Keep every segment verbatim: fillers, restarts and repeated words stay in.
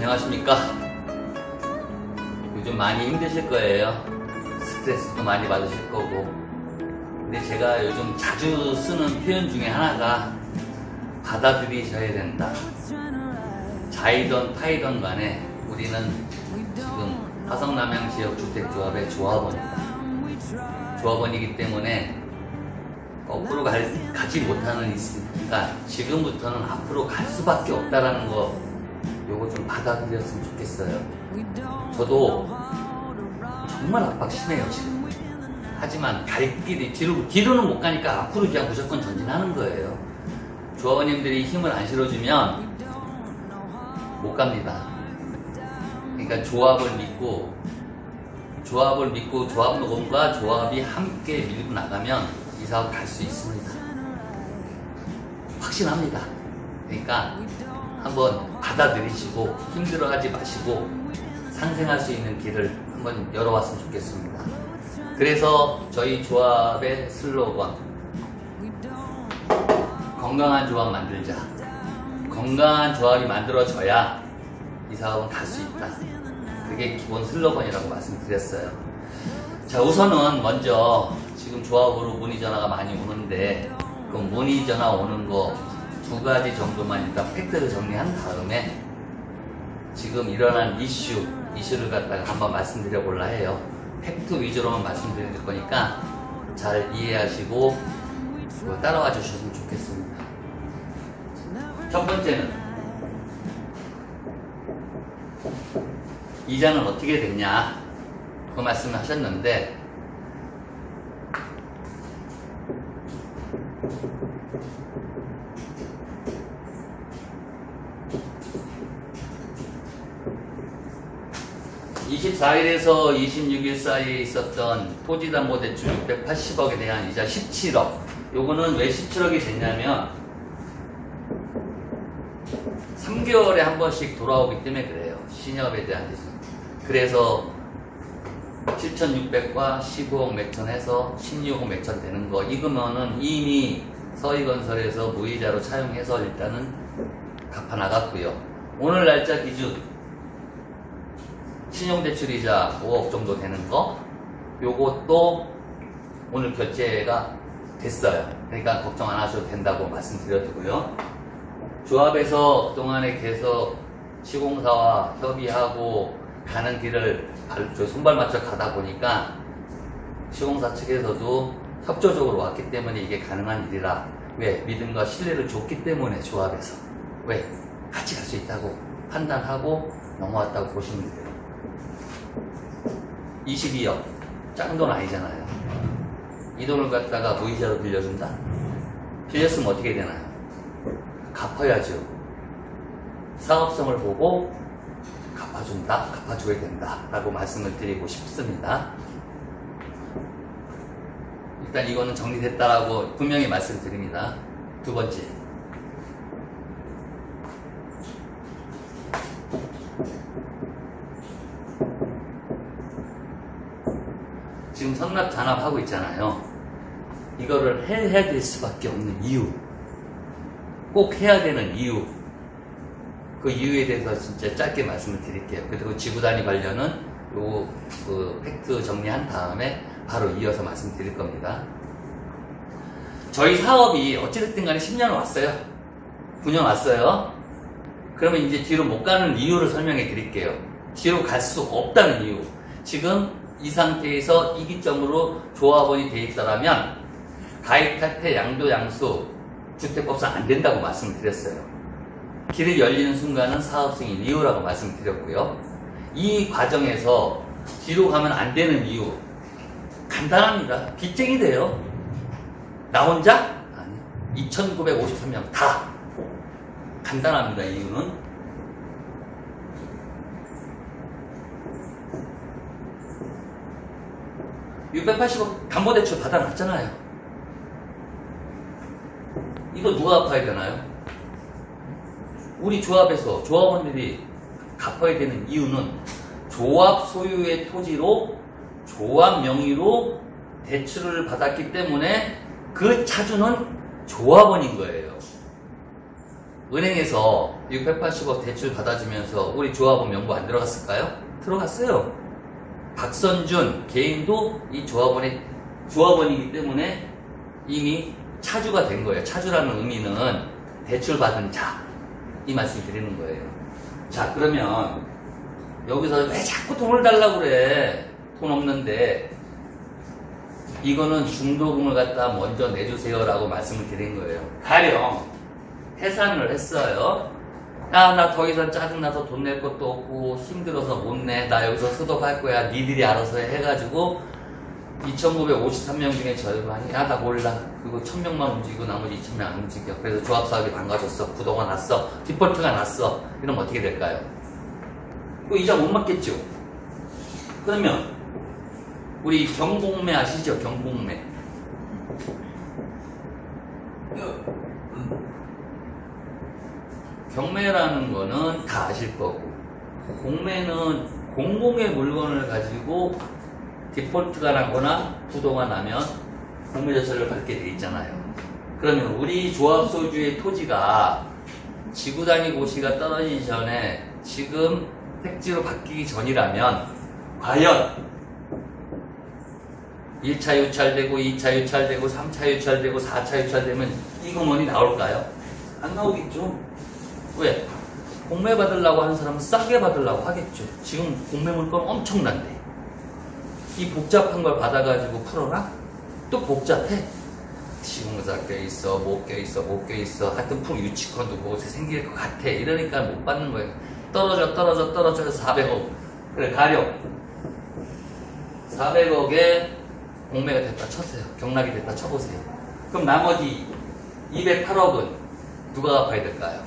안녕하십니까. 요즘 많이 힘드실 거예요. 스트레스도 많이 받으실 거고. 근데 제가 요즘 자주 쓰는 표현 중에 하나가 받아들이셔야 된다. 자이던 타이던 간에 우리는 지금 화성남양지역 주택조합의 조합원입니다. 조합원이기 때문에 거꾸로 갈, 가지 못하는 있으니까 지금부터는 앞으로 갈 수밖에 없다라는 거 요거 좀 받아들였으면 좋겠어요. 저도 정말 압박 심해요 지금. 하지만 갈 길이 뒤로, 뒤로는 못 가니까 앞으로 그냥 무조건 전진하는 거예요. 조합원님들이 힘을 안 실어주면 못 갑니다. 그러니까 조합을 믿고 조합을 믿고 조합원과 조합이 함께 밀고 나가면 이 사업 갈 수 있습니다. 확신합니다. 그러니까 한번 받아들이시고 힘들어하지 마시고 상생할 수 있는 길을 한번 열어봤으면 좋겠습니다. 그래서 저희 조합의 슬로건 건강한 조합 만들자. 건강한 조합이 만들어져야 이 사업은 갈 수 있다. 그게 기본 슬로건이라고 말씀드렸어요. 자, 우선은 먼저 지금 조합으로 문의 전화가 많이 오는데 그 문의 전화 오는 거 두 가지 정도만 일단 팩트를 정리한 다음에 지금 일어난 이슈, 이슈를 갖다가 한번 말씀드려 볼라 해요. 팩트 위주로만 말씀드릴 거니까 잘 이해하시고 따라와 주셨으면 좋겠습니다. 첫 번째는 이자는 어떻게 됐냐 그 말씀을 하셨는데 이십사일에서 이십육일 사이에 있었던 토지담보대출 육백팔십억에 대한 이자 십칠억. 요거는 왜 십칠억이 됐냐면 삼 개월에 한 번씩 돌아오기 때문에 그래요. 신협에 대한 이자. 그래서 칠천육백과 십오억 몇천 해서 십육억 몇천 되는 거. 이거면은 이미 서희건설에서 무이자로 차용해서 일단은 갚아나갔고요. 오늘 날짜 기준 신용대출이자 오억 정도 되는 거 요것도 오늘 결제가 됐어요. 그러니까 걱정 안 하셔도 된다고 말씀드렸고요. 조합에서 그동안에 계속 시공사와 협의하고 가는 길을 손발 맞춰 가다 보니까 시공사 측에서도 협조적으로 왔기 때문에 이게 가능한 일이라. 왜? 믿음과 신뢰를 줬기 때문에 조합에서 왜? 같이 갈 수 있다고 판단하고 넘어왔다고 보시면 돼요. 이십이억 작은 돈 아니잖아요. 이 돈을 갖다가 무이자로 빌려준다? 빌렸으면 어떻게 되나요? 갚아야죠. 사업성을 보고 갚아준다, 갚아줘야 된다 라고 말씀을 드리고 싶습니다. 일단 이거는 정리됐다라고 분명히 말씀드립니다. 두 번째, 지금 선납 잔압하고 있잖아요. 이거를 해야 될 수밖에 없는 이유, 꼭 해야 되는 이유, 그 이유에 대해서 진짜 짧게 말씀을 드릴게요. 그리고 지구단위 관련은 요 그 팩트 정리한 다음에 바로 이어서 말씀드릴 겁니다. 저희 사업이 어찌됐든 간에 십 년 왔어요. 구 년 왔어요. 그러면 이제 뒤로 못 가는 이유를 설명해 드릴게요. 뒤로 갈 수 없다는 이유. 지금 이 상태에서 이기점으로 조합원이 돼 있더라면 가입 탈퇴 양도 양수 주택법상 안 된다고 말씀을 드렸어요. 길을 열리는 순간은 사업승인 이유라고 말씀을 드렸고요. 이 과정에서 뒤로 가면 안 되는 이유 간단합니다. 빚쟁이 돼요. 나 혼자? 아니요. 이천구백오십삼 명 다 간단합니다. 이유는 육백팔십억 담보대출 받아놨잖아요. 이거 누가 갚아야 되나요? 우리 조합에서 조합원들이 갚아야 되는 이유는 조합 소유의 토지로 조합 명의로 대출을 받았기 때문에 그 차주는 조합원인 거예요. 은행에서 육백팔십억 대출 받아주면서 우리 조합원 명부 안 들어갔을까요? 들어갔어요. 박선준 개인도 이 조합원의 조합원이기 때문에 이미 차주가 된 거예요. 차주라는 의미는 대출 받은 자, 이 말씀 드리는 거예요. 자, 그러면 여기서 왜 자꾸 돈을 달라고 그래? 돈 없는데. 이거는 중도금을 갖다 먼저 내주세요 라고 말씀을 드린 거예요. 가령 해산을 했어요. 야, 나 더 이상 짜증나서 돈 낼 것도 없고 힘들어서 못 내. 나 여기서 수독할 거야. 니들이 알아서 해. 해가지고 이천구백오십삼 명 중에 절반이 야, 나 몰라. 그리고 천 명만 움직이고 나머지 이천 명 안 움직여. 그래서 조합사업이 망가졌어. 부도가 났어. 디폴트가 났어. 이러면 어떻게 될까요? 그 이자 못 맞겠죠? 그러면 우리 경공매 아시죠? 경공매. 경매라는 거는 다 아실 거고, 공매는 공공의 물건을 가지고 디폴트가 나거나 부도가 나면 공매자체를 받게 돼 있잖아요. 그러면 우리 조합소주의 토지가 지구단위 고시가 떨어지기 전에 지금 택지로 바뀌기 전이라면 과연 일 차 유찰되고 이 차 유찰되고 삼 차 유찰되고 사 차 유찰되면 이 금원이 나올까요? 안 나오겠죠. 왜? 공매 받으려고 하는 사람은 싸게 받으려고 하겠죠. 지금 공매 물건 엄청난데 이 복잡한 걸 받아가지고 풀어라? 또 복잡해. 시공사 껴있어, 못 껴있어, 못 껴있어. 하여튼 풀 유치권도 그곳에 생길 것 같아. 이러니까 못 받는 거예요. 떨어져 떨어져 떨어져 사백억. 그래, 가령 사백억에 공매가 됐다 쳤어요. 경락이 됐다 쳐보세요. 그럼 나머지 이백팔억은 누가 갚아야 될까요?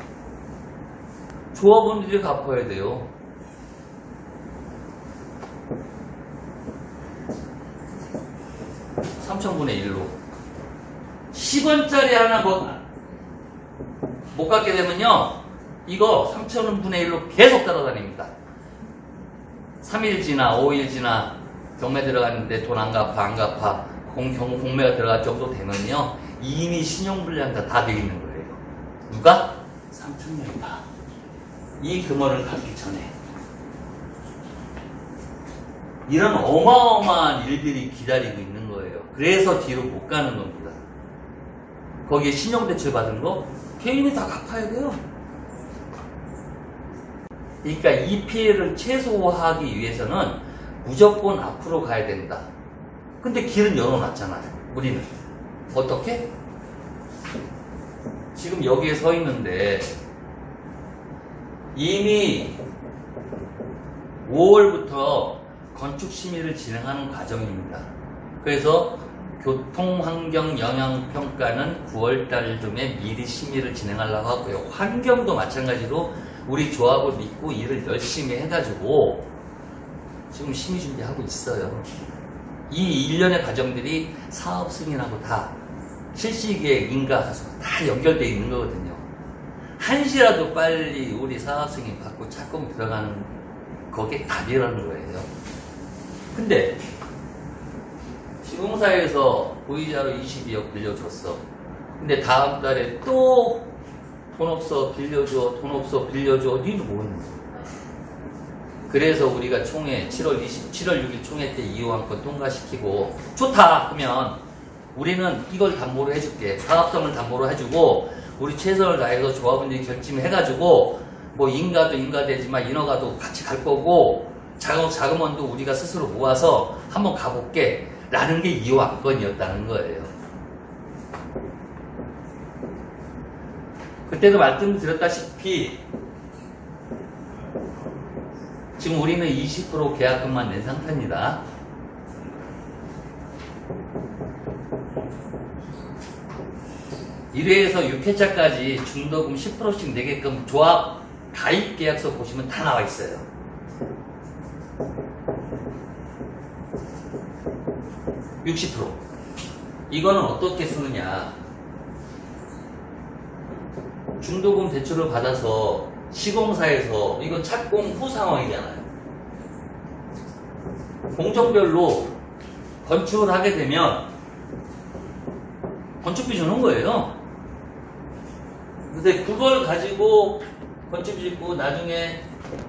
조합원들이 갚아야 돼요. 삼천분의 일로 십 원짜리 하나 못, 못 갚게 되면요, 이거 삼천분의 일로 계속 따라다닙니다. 삼 일 지나 오 일 지나 경매 들어갔는데 돈 안 갚아 안 갚아 공, 경, 공매가 들어갈 정도 되면요 이미 신용불량자 다 되어 있는 거예요. 누가? 삼천명이 다. 이 금원을 갚기 전에. 이런 어마어마한 일들이 기다리고 있는 거예요. 그래서 뒤로 못 가는 겁니다. 거기에 신용대출 받은 거 개인이 다 갚아야 돼요. 그러니까 이 피해를 최소화하기 위해서는 무조건 앞으로 가야 된다. 근데 길은 열어놨잖아요. 우리는 어떻게? 지금 여기에 서 있는데 이미 오월부터 건축심의를 진행하는 과정입니다. 그래서 교통환경영향평가는 구월달쯤에 미리 심의를 진행하려고 하고요. 환경도 마찬가지로 우리 조합을 믿고 일을 열심히 해가지고 지금 심의 준비하고 있어요. 이 일련의 과정들이 사업 승인하고 다 실시계획, 인가, 다 연결되어 있는 거거든요. 한시라도 빨리 우리 사업 승인 받고 착공 들어가는 거기에 답이라는 거예요. 근데 시공사에서 보이자로 이십이억 빌려줬어. 근데 다음 달에 또 돈 없어 빌려줘, 돈 없어 빌려줘. 니는 뭐 했니? 그래서 우리가 총회 칠월 이십, 칠월 육일 총회 때 이호안건 통과시키고 좋다 하면 우리는 이걸 담보로 해줄게. 사업성을 담보로 해주고 우리 최선을 다해서 조합원들이 결심해가지고 뭐 인가도 인가되지만 인허가도 같이 갈 거고 자금, 자금원도 우리가 스스로 모아서 한번 가볼게 라는 게 이호안건이었다는 거예요. 그때도 말씀드렸다시피 지금 우리는 이십 퍼센트 계약금만 낸 상태입니다. 일 회에서 육 회차까지 중도금 십 퍼센트씩 내게끔 조합 가입 계약서 보시면 다 나와 있어요. 육십 퍼센트. 이거는 어떻게 쓰느냐. 중도금 대출을 받아서 시공사에서 이건 착공 후 상황이잖아요. 공정별로 건축을 하게 되면 건축비 주는 거예요. 근데 그걸 가지고 건축 짓고 나중에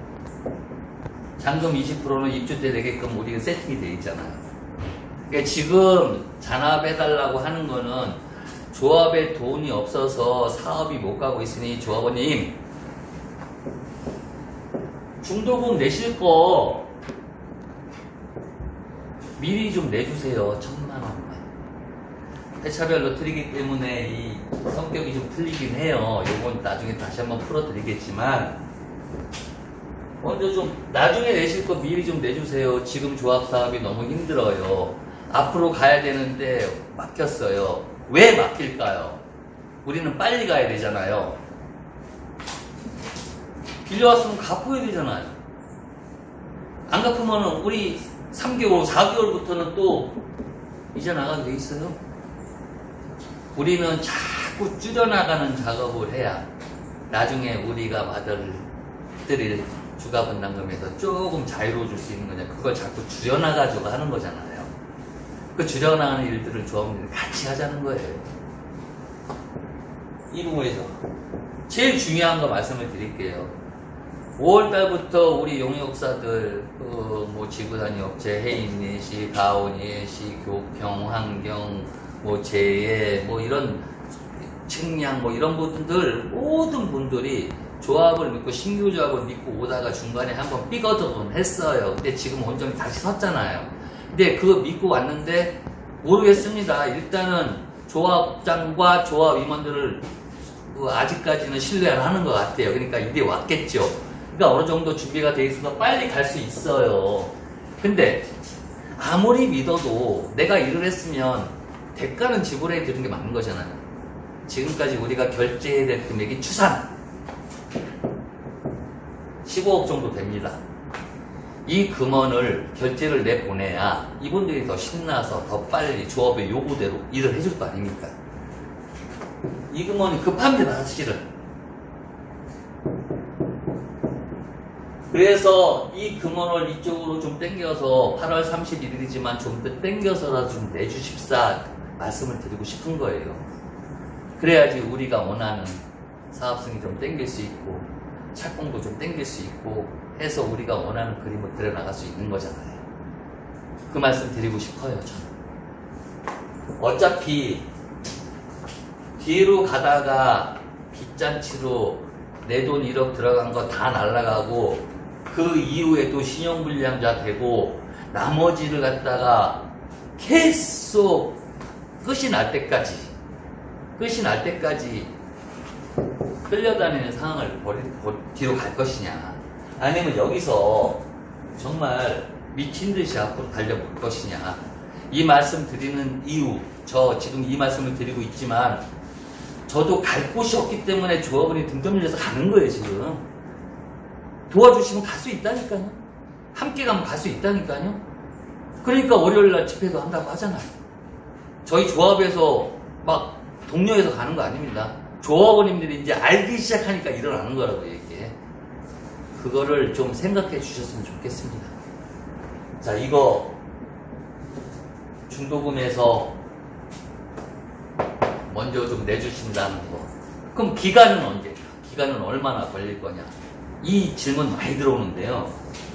잔금 이십 퍼센트는 입주 때 되게끔 우리가 세팅이 돼 있잖아요. 그러니까 지금 잔압해달라고 하는 거는 조합에 돈이 없어서 사업이 못 가고 있으니 조합원님 중도금 내실 거 미리 좀 내주세요. 천만 원만. 회차별로 틀리기 때문에 이 성격이 좀 틀리긴 해요. 요건 나중에 다시 한번 풀어드리겠지만 먼저 좀 나중에 내실 거 미리 좀 내주세요. 지금 조합 사업이 너무 힘들어요. 앞으로 가야 되는데 막혔어요. 왜 막힐까요? 우리는 빨리 가야 되잖아요. 빌려왔으면 갚아야 되잖아요. 안 갚으면 우리 삼 개월, 사 개월부터는 또 이자 나가게 돼 있어요. 우리는 자꾸 줄여나가는 작업을 해야 나중에 우리가 받을 드릴 주가 분담금에서 조금 자유로워질 수 있는 거냐. 그걸 자꾸 줄여나가지고 하는 거잖아요. 그 줄여나가는 일들을 조합원들이 같이 하자는 거예요. 이 부분에서 제일 중요한 거 말씀을 드릴게요. 오월 달부터 우리 용역사들, 그 뭐 지구단위 업체, 해인예시, 가온예시, 교평, 환경, 뭐 재해, 뭐 이런 측량, 뭐 이런 분들 모든 분들이 조합을 믿고 신규 조합을 믿고 오다가 중간에 한번 삐거덕은 했어요. 근데 지금 온전히 다시 섰잖아요. 근데 그거 믿고 왔는데 모르겠습니다. 일단은 조합장과 조합 임원들을 아직까지는 신뢰를 하는 것 같아요. 그러니까 이제 왔겠죠. 그러니까 어느 정도 준비가 돼 있어서 빨리 갈 수 있어요. 근데 아무리 믿어도 내가 일을 했으면 대가는 지불해 드리는 게 맞는 거잖아요. 지금까지 우리가 결제해야 될 금액이 추산 십오억 정도 됩니다. 이 금원을 결제를 내보내야 이분들이 더 신나서 더 빨리 조합의 요구대로 일을 해줄 거 아닙니까? 이 금원이 급합니다, 사실은. 그래서 이 금원을 이쪽으로 좀 당겨서 팔월 삼십일일이지만 좀 더 당겨서라도 좀 내주십사 말씀을 드리고 싶은 거예요. 그래야지 우리가 원하는 사업성이 좀 당길 수 있고 착공도 좀 당길 수 있고 해서 우리가 원하는 그림을 그려나갈 수 있는 거잖아요. 그 말씀 드리고 싶어요, 저는. 어차피 뒤로 가다가 빚잔치로 내 돈 일억 들어간 거 다 날라가고 그 이후에 또 신용불량자 되고 나머지를 갖다가 계속 끝이 날 때까지 끝이 날 때까지 끌려다니는 상황을 버리, 버리, 뒤로 갈 것이냐, 아니면 여기서 정말 미친 듯이 앞으로 달려볼 것이냐. 이 말씀 드리는 이유, 저 지금 이 말씀을 드리고 있지만 저도 갈 곳이 없기 때문에 조합원이 등 떠밀려서 가는 거예요. 지금 도와주시면 갈 수 있다니까요. 함께 가면 갈 수 있다니까요. 그러니까 월요일날 집회도 한다고 하잖아요. 저희 조합에서 막 동료에서 가는 거 아닙니다. 조합원님들이 이제 알기 시작하니까 일어나는 거라고요, 이게. 그거를 좀 생각해 주셨으면 좋겠습니다. 자, 이거 중도금에서 먼저 좀 내주신다는 거. 그럼 기간은 언제? 기간은 얼마나 걸릴 거냐? 이 질문 많이 들어오는데요.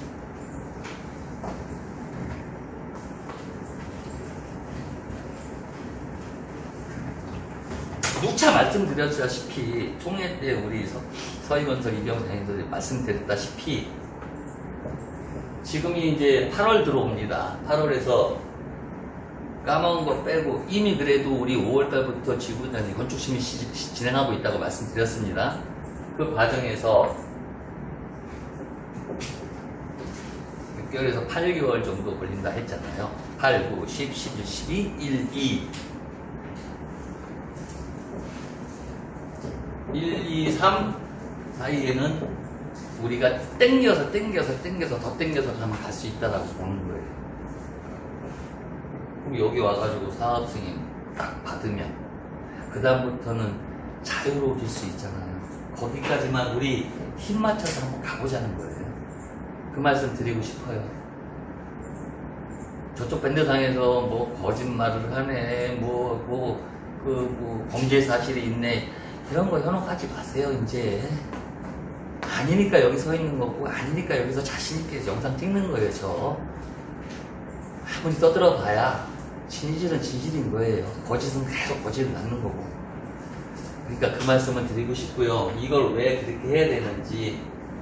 누차 말씀드렸다시피 총회 때 우리 서, 서희건설 이병장님들이 말씀드렸다시피 지금이 이제 팔월 들어옵니다. 팔월에서 까먹은 거 빼고 이미 그래도 우리 오월 달부터 지구단위 건축심의 진행하고 있다고 말씀드렸습니다. 그 과정에서 육 개월에서 팔 개월 정도 걸린다 했잖아요. 팔, 구, 십, 십일, 십이, 일, 이 일, 이, 삼 사이에는 우리가 땡겨서 땡겨서 땡겨서 더 땡겨서 가면 갈 수 있다라고 보는 거예요. 그럼 여기 와가지고 사업 승인 딱 받으면 그 다음부터는 자유로워질 수 있잖아요. 거기까지만 우리 힘 맞춰서 한번 가보자는 거예요. 그 말씀 드리고 싶어요. 저쪽 밴드상에서 뭐 거짓말을 하네, 뭐, 뭐, 그, 뭐, 범죄 사실이 있네. 이런 거 현혹하지 마세요. 이제 아니니까 여기 서 있는 거고, 아니니까 여기서 자신있게 영상 찍는 거예요. 저 아무리 떠들어 봐야 진실은 진실인 거예요. 거짓은 계속 거짓을 낳는 거고. 그러니까 그 말씀을 드리고 싶고요. 이걸 왜 그렇게 해야 되는지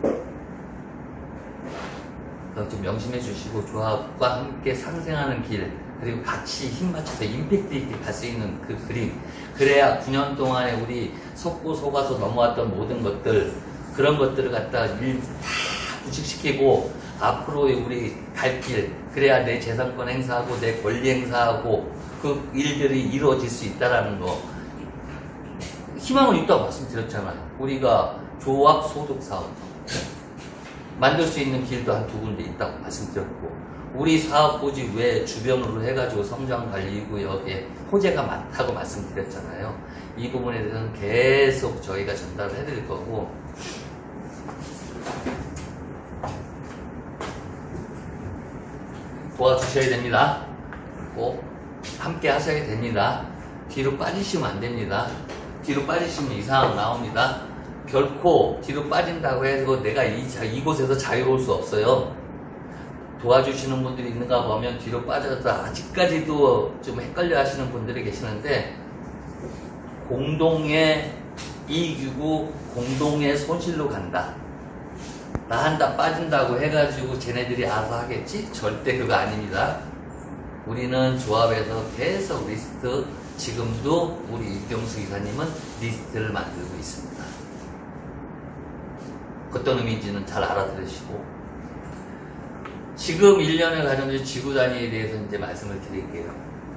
좀 명심해 주시고, 조합과 함께 상생하는 길, 그리고 같이 힘 맞춰서 임팩트 있게 갈 수 있는 그 그림, 그래야 구 년 동안에 우리 속고 속아서 넘어왔던 모든 것들, 그런 것들을 갖다 일 다 부식시키고 앞으로의 우리 갈 길, 그래야 내 재산권 행사하고 내 권리 행사하고 그 일들이 이루어질 수 있다라는 거, 희망은 있다고 말씀드렸잖아요. 우리가 조합 소득 사업 만들 수 있는 길도 한 두 군데 있다고 말씀드렸고, 우리 사업부지 외 주변으로 해가지고 성장관리구역에 호재가 많다고 말씀드렸잖아요. 이 부분에 대해서는 계속 저희가 전달을 해드릴 거고, 도와주셔야 됩니다. 꼭 함께 하셔야 됩니다. 뒤로 빠지시면 안 됩니다. 뒤로 빠지시면 이상 나옵니다. 결코 뒤로 빠진다고 해서 내가 이, 이곳에서 자유로울 수 없어요. 도와주시는 분들이 있는가 보면 뒤로 빠져서 아직까지도 좀 헷갈려 하시는 분들이 계시는데, 공동의 이익이고 공동의 손실로 간다. 나 한다 빠진다고 해가지고 쟤네들이 알아서 하겠지? 절대 그거 아닙니다. 우리는 조합에서 계속 리스트, 지금도 우리 이경수 이사님은 리스트를 만들고 있습니다. 어떤 의미인지는 잘 알아들으시고, 지금 일 년의 가정주 지구 단위에 대해서 이제 말씀을 드릴게요.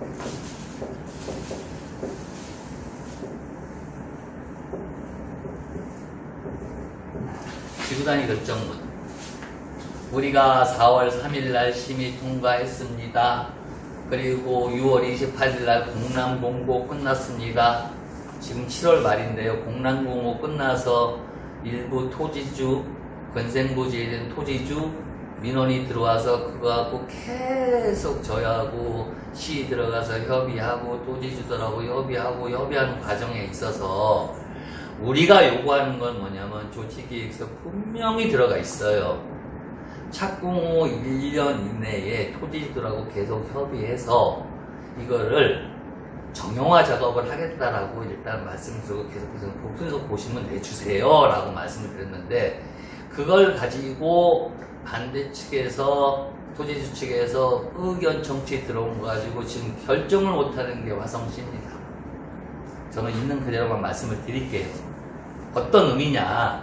지구 단위 결정문. 우리가 사월 삼일 날 심의 통과했습니다. 그리고 유월 이십팔일 날 공람공고 끝났습니다. 지금 칠월 말인데요. 공람공고 끝나서 일부 토지주, 권생부지에 대한 토지주 민원이 들어와서 그거하고 계속 저희하고 시 들어가서 협의하고 토지주들하고 협의하고 협의하는 과정에 있어서 우리가 요구하는 건 뭐냐면 조치계획서 분명히 들어가 있어요. 착공 후 일 년 이내에 토지주들하고 계속 협의해서 이거를 정형화 작업을 하겠다라고 일단 말씀을 드리고, 계속해서 보편서 보시면 내주세요 라고 말씀을 드렸는데, 그걸 가지고 반대 측에서, 토지주 측에서 의견 청취 들어온 거 가지고 지금 결정을 못하는 게 화성시입니다. 저는 있는 그대로만 말씀을 드릴게요. 어떤 의미냐,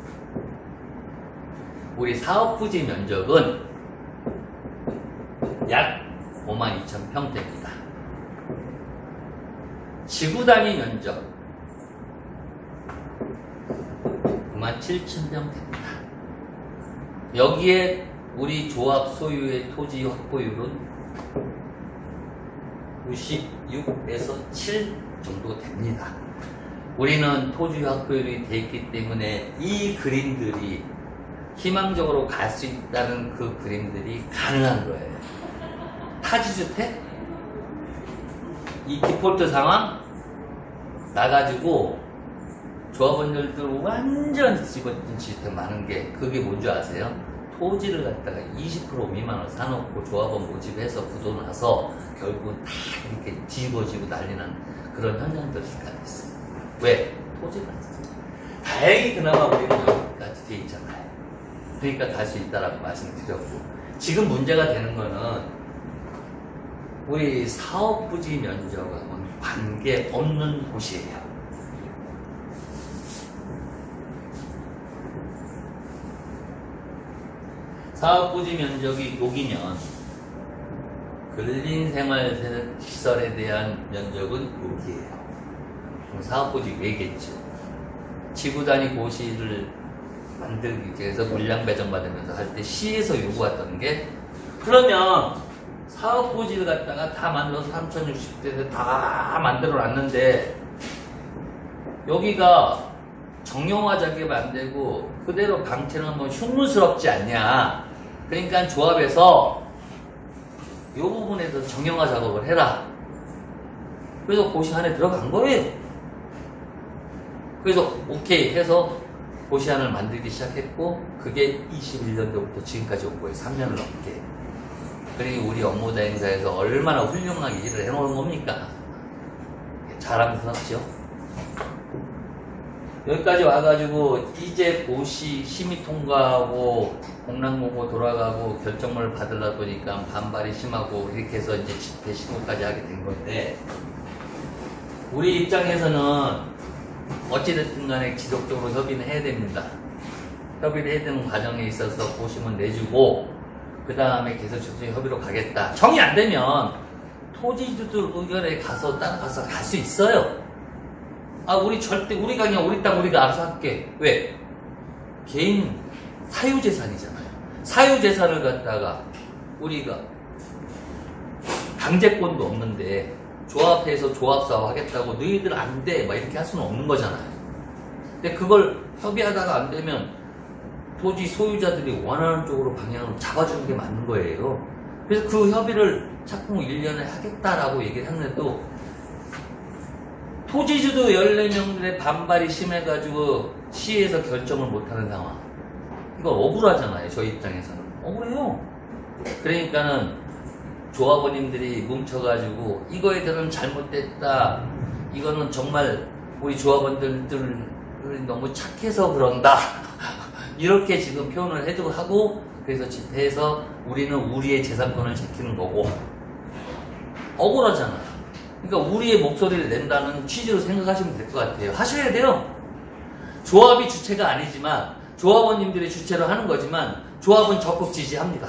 우리 사업부지 면적은 약 오만 이천 평대입니다. 지구 단위 면적 구만 칠천 평대입니다. 여기에 우리 조합 소유의 토지 확보율은 구십육에서 칠 정도 됩니다. 우리는 토지 확보율이 되어 있기 때문에 이 그림들이 희망적으로 갈 수 있다는 그 그림들이 가능한 거예요. 타지주택? 이 디폴트 상황 나가지고 조합원들들 완전 집어진 주택 많은 게, 그게 뭔지 아세요? 토지를 갖다가 이십 퍼센트 미만으로 사놓고 조합원 모집해서 부도 나서 결국은 다 이렇게 뒤집어지고 난리난 그런 현상들이 있어요. 왜? 토지가 없어요. 다행히 그나마 우리는 여기까지 돼 있잖아요. 그러니까 갈 수 있다라고 말씀을 드렸고, 지금 문제가 되는 거는 우리 사업부지 면적하고는 관계없는 곳이에요. 사업부지 면적이 여기면 근린생활시설에 대한 면적은 여기에요. 그럼 사업부지 외겠죠. 지구단위 고시를 만들기 위해서 물량 배정받으면서 할 때 시에서 요구했던 게, 그러면 사업부지를 갖다가 다 만들어서 삼천육십 대에 다 만들어 놨는데 여기가 정형화 작업이 안 되고 그대로 방치는 건 흉물스럽지 않냐. 그러니까 조합에서 이 부분에서 정형화 작업을 해라. 그래서 고시 안에 들어간 거예요. 그래서 오케이 해서 고시안을 만들기 시작했고 그게 이십일 년도부터 지금까지 온 거예요. 삼 년을 넘게. 그리고 우리 업무 대행사에서 얼마나 훌륭하게 일을 해놓은 겁니까? 자랑스럽죠. 여기까지 와가지고 이제 고시 심의 통과하고 공란공고 돌아가고 결정을 받으려 보니까 반발이 심하고 이렇게 해서 이제 집회 신고까지 하게 된 건데, 우리 입장에서는 어찌됐든 간에 지속적으로 협의는 해야 됩니다. 협의를 해야 되는 과정에 있어서 고시문 내주고 그 다음에 계속적으로 협의로 가겠다. 정이 안 되면 토지주들 의견에 가서 따라가서 갈 수 있어요. 아, 우리 절대, 우리가 그냥 우리 땅 우리가 알아서 할게. 왜? 개인 사유재산이잖아요. 사유재산을 갖다가 우리가 강제권도 없는데 조합해서 조합사업 하겠다고 너희들 안 돼, 막 이렇게 할 수는 없는 거잖아요. 근데 그걸 협의하다가 안 되면 토지 소유자들이 원하는 쪽으로 방향을 잡아주는 게 맞는 거예요. 그래서 그 협의를 자꾸 일 년에 하겠다라고 얘기를 했는데도 토지주도 열네 명들의 반발이 심해가지고 시에서 결정을 못하는 상황. 이거 억울하잖아요. 저희 입장에서는. 억울해요. 그러니까는 조합원님들이 뭉쳐가지고 이거에 대해서는 잘못됐다. 이거는 정말 우리 조합원들 너무 착해서 그런다. 이렇게 지금 표현을 해주고 하고, 그래서 집회에서 우리는 우리의 재산권을 지키는 거고, 억울하잖아요. 그러니까 우리의 목소리를 낸다는 취지로 생각하시면 될 것 같아요. 하셔야 돼요. 조합이 주체가 아니지만, 조합원님들이 주체로 하는 거지만, 조합은 적극 지지합니다.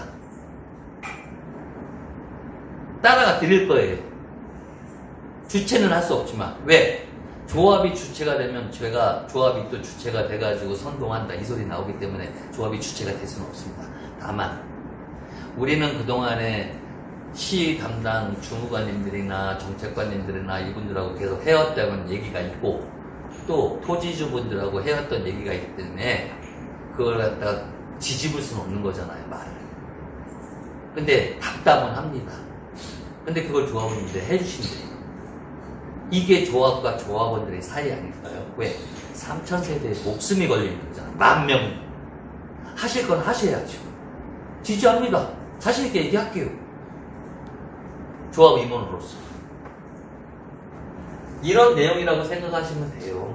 따라가 드릴 거예요. 주체는 할 수 없지만. 왜? 조합이 주체가 되면 제가 조합이 또 주체가 돼가지고 선동한다 이 소리 나오기 때문에 조합이 주체가 될 수는 없습니다. 다만 우리는 그동안에 시 담당 주무관님들이나 정책관님들이나 이분들하고 계속 해왔다는 얘기가 있고 또 토지주분들하고 해왔던 얘기가 있기 때문에 그걸 갖다가 뒤집을 수는 없는 거잖아요, 말을. 근데 답답은 합니다. 근데 그걸 조합원님들 해주시면 돼요. 이게 조합과 조합원들의 사이 아닐까요? 왜? 삼천 세대의 목숨이 걸리는 거잖아요. 만 명. 하실 건 하셔야죠. 지지합니다. 자신있게 얘기할게요. 조합 임원으로서. 이런 내용이라고 생각하시면 돼요.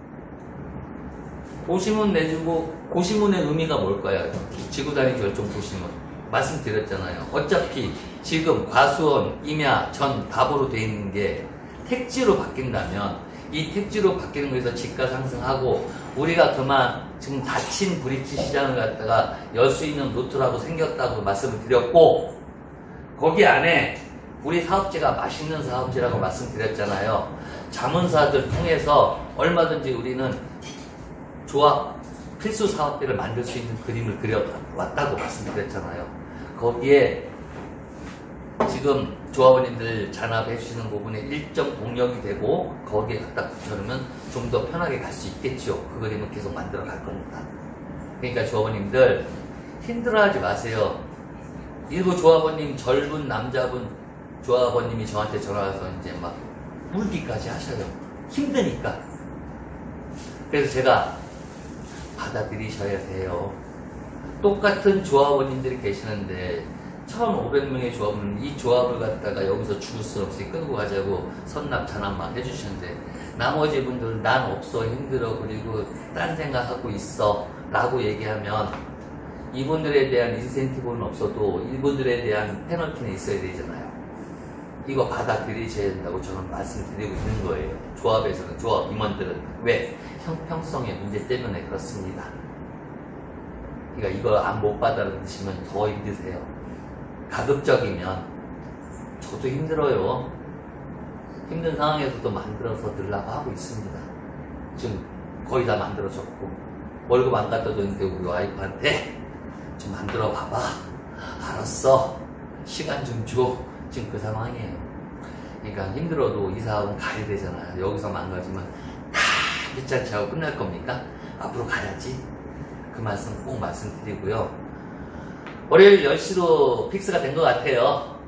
고시문 내주고, 고시문의 의미가 뭘까요? 지구단위 결정 고시문. 말씀드렸잖아요. 어차피 지금 과수원, 임야, 전, 답으로 되어 있는 게 택지로 바뀐다면 이 택지로 바뀌는 거에서 집가 상승하고 우리가 그만 지금 닫힌 브릿지 시장을 갖다가 열 수 있는 루트라고 생겼다고 말씀을 드렸고 거기 안에 우리 사업체가 맛있는 사업체라고 말씀드렸잖아요. 자문사들 통해서 얼마든지 우리는 조합 필수 사업들을 만들 수 있는 그림을 그려왔다고 말씀드렸잖아요. 거기에 지금 조합원님들 잔압해 주시는 부분에 일정 동력이 되고 거기에 갖다 붙여놓으면 좀 더 편하게 갈 수 있겠죠. 그 그림을 계속 만들어 갈 겁니다. 그러니까 조합원님들 힘들어하지 마세요. 일부 조합원님 젊은 남자분 조합원님이 저한테 전화와서 이제 막 울기까지 하셔요. 힘드니까. 그래서 제가 받아들이셔야 돼요. 똑같은 조합원님들이 계시는데 천오백 명의 조합은 이 조합을 갖다가 여기서 죽을 수 없이 끌고 가자고 선납 잔압만 해주시는데 나머지 분들은 난 없어 힘들어 그리고 딴 생각하고 있어 라고 얘기하면 이분들에 대한 인센티브는 없어도 이분들에 대한 페널티는 있어야 되잖아요. 이거 받아들이셔야 된다고 저는 말씀드리고 있는 거예요. 조합에서는, 조합 임원들은. 왜? 형평성의 문제 때문에 그렇습니다. 그러니까 이거 안 못 받아들이시면 더 힘드세요. 가급적이면 저도 힘들어요. 힘든 상황에서도 만들어서 넣으려고 하고 있습니다. 지금 거의 다 만들어졌고 월급 안 갖다 줬는데 우리 와이프한테 좀 만들어 봐봐. 알았어. 시간 좀 줘. 지금 그 상황이에요. 그러니까 힘들어도 이 사업은 가야 되잖아요. 여기서 망가지면 다 빗잔치 하고 끝날 겁니까? 앞으로 가야지. 그 말씀 꼭 말씀드리고요. 월요일 열 시로 픽스가 된 것 같아요.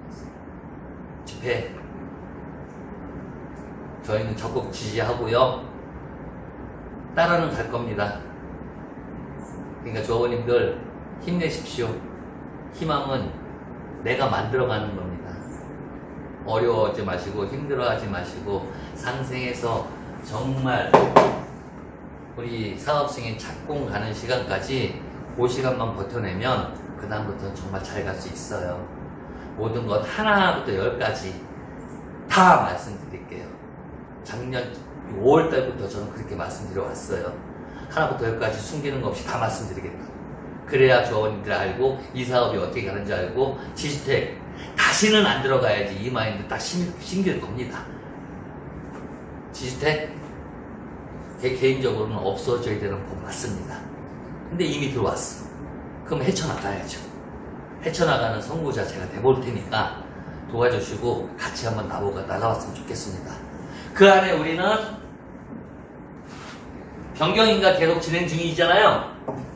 집회. 저희는 적극 지지하고요. 따라는 갈 겁니다. 그러니까 조합원님들 힘내십시오. 희망은 내가 만들어가는 겁니다. 어려워하지 마시고 힘들어하지 마시고 상생해서 정말 우리 사업승인 착공 가는 시간까지 그 시간만 버텨내면 그 다음부터는 정말 잘 갈 수 있어요. 모든 것 하나부터 열까지 다 말씀드릴게요. 작년 오월 달부터 저는 그렇게 말씀드려 왔어요. 하나부터 열까지 숨기는 거 없이 다 말씀드리겠다. 그래야 조합원님들 알고 이 사업이 어떻게 가는지 알고 지주택 다시는 안 들어가야지 이 마인드 딱 심, 심길 겁니다. 지주택 제 개인적으로는 없어져야 되는 건 맞습니다. 근데 이미 들어왔어. 그럼 헤쳐나가야죠. 헤쳐나가는 선구자 제가 돼볼 테니까 도와주시고 같이 한번 나보고 나가봤으면 좋겠습니다. 그 안에 우리는 변경인가 계속 진행 중이잖아요.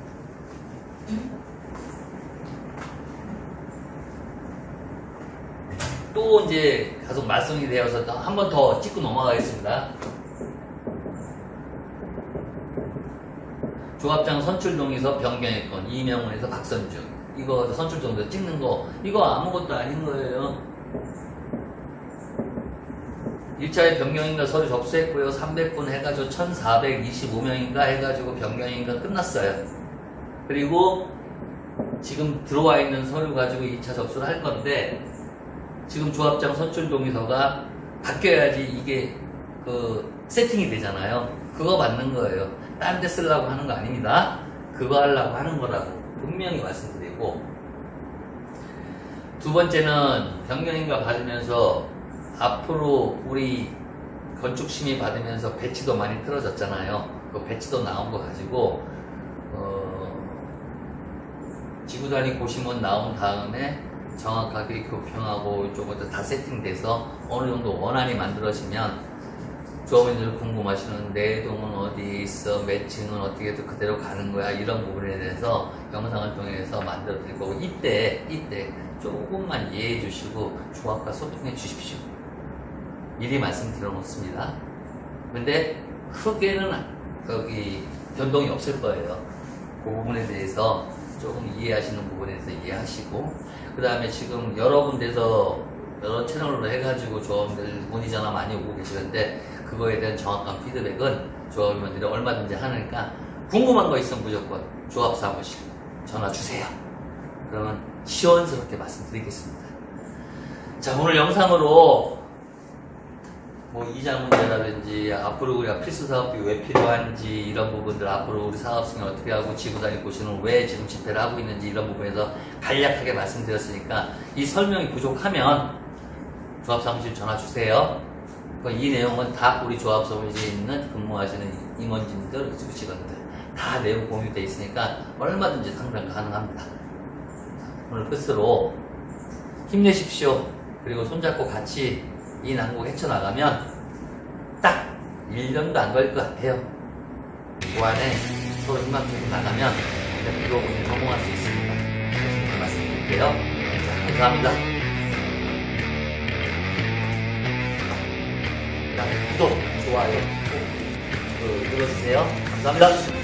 또 이제 계속 말씀이 되어서 한 번 더 찍고 넘어가겠습니다. 조합장 선출동에서 변경했건 이명훈에서 박선중 이거 선출동에서 찍는 거 이거 아무것도 아닌 거예요. 일 차에 변경인가 서류 접수했고요. 삼백 분 해가지고 천사백이십오 명인가 해가지고 변경인가 끝났어요. 그리고 지금 들어와 있는 서류 가지고 이 차 접수를 할 건데 지금 조합장 선출 동의서가 바뀌어야지 이게 그 세팅이 되잖아요. 그거 맞는 거예요. 딴 데 쓰려고 하는 거 아닙니다. 그거 하려고 하는 거라고 분명히 말씀드리고, 두 번째는 변경인가 받으면서 앞으로 우리 건축심의 받으면서 배치도 많이 틀어졌잖아요. 그 배치도 나온 거 가지고 어, 지구단위 고시문 나온 다음에 정확하게 교평하고 이쪽부터 다 세팅돼서 어느 정도 원안이 만들어지면 조합원님들 궁금하시는 내동은 어디 있어, 매칭은 어떻게 해도 그대로 가는 거야, 이런 부분에 대해서 영상을 통해서 만들어 드릴 거고, 이때 이때 조금만 이해해 주시고 조합과 소통해 주십시오. 미리 말씀드려 놓습니다. 근데 크게는 거기 변동이 없을 거예요. 그 부분에 대해서 조금 이해하시는 부분에 대해서 이해하시고, 그 다음에 지금 여러 군데서 여러 채널로 해가지고 조합원들 문의 전화 많이 오고 계시는데 그거에 대한 정확한 피드백은 조합원들이 얼마든지 하니까 궁금한 거 있으면 무조건 조합사무실 전화 주세요. 그러면 시원스럽게 말씀드리겠습니다. 자, 오늘 영상으로 뭐 이자 문제라든지 앞으로 우리가 필수 사업비 왜 필요한지 이런 부분들, 앞으로 우리 사업승인 어떻게 하고 지구단위 고시는 왜 지금 집회를 하고 있는지 이런 부분에서 간략하게 말씀드렸으니까 이 설명이 부족하면 조합사무실 전화 주세요. 이 내용은 다 우리 조합사무실에 있는 근무하시는 임원진들, 직원들 다 내용 공유되어 있으니까 얼마든지 상담 가능합니다. 오늘 끝으로 힘내십시오. 그리고 손잡고 같이 이 난국 헤쳐나가면 딱 일 년도 안 걸릴 것 같아요. 그 안에 서로 희망적으로 나가면 이 부분이 성공할 수 있습니다. 이렇게 말씀드릴게요. 자, 감사합니다. 구독, 좋아요 꼭 눌러주세요. 감사합니다.